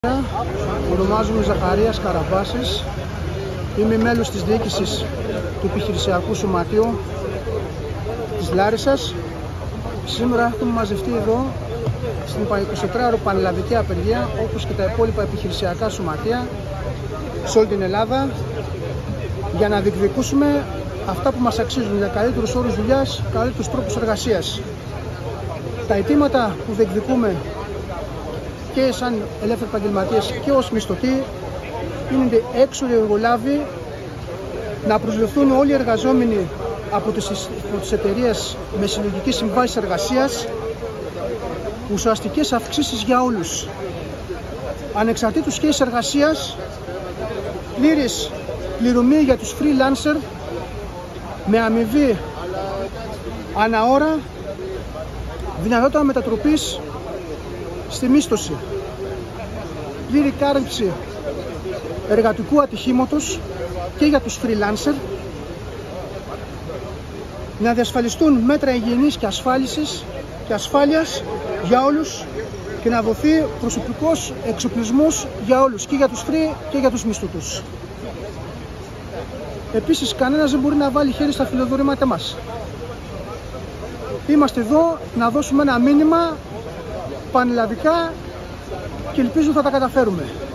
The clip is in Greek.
Ονομάζομαι Ζαχαρίας Καραβάσης. Είμαι μέλος της διοίκησης του Επιχειρησιακού Σωματείου της Λάρισσας. Σήμερα έχουμε μαζευτεί εδώ στην 24ωρο πανελλαδική απεργία, όπως και τα υπόλοιπα επιχειρησιακά σωματεία σε όλη την Ελλάδα, για να διεκδικούσουμε αυτά που μας αξίζουν, για καλύτερους όρους δουλειάς, καλύτερους τρόπους εργασίας. Τα αιτήματα που διεκδικούμε και σαν ελεύθεροι επαγγελματίες και ως μισθωτοί είναι έξωροι εργολάβοι, να προσληφθούν όλοι οι εργαζόμενοι από τις εταιρείες με συλλογική συμβάση εργασίας, ουσιαστικές αυξήσεις για όλους, ανεξαρτήτως σχέσης εργασίας, πλήρης πληρωμή για τους freelancer με αμοιβή ανά ώρα, δυνατότητα μετατροπής στη μίσθωση, πλήρη κάλυψη εργατικού ατυχήματος και για τους freelancer, να διασφαλιστούν μέτρα υγιεινής και ασφάλειας για όλους και να δοθεί προσωπικός εξοπλισμός για όλους, και για τους free και για τους μισθωτούς. Επίσης, κανένας δεν μπορεί να βάλει χέρι στα φιλοδορήματά μας. Είμαστε εδώ να δώσουμε ένα μήνυμα πανελλαδικά και ελπίζω θα τα καταφέρουμε.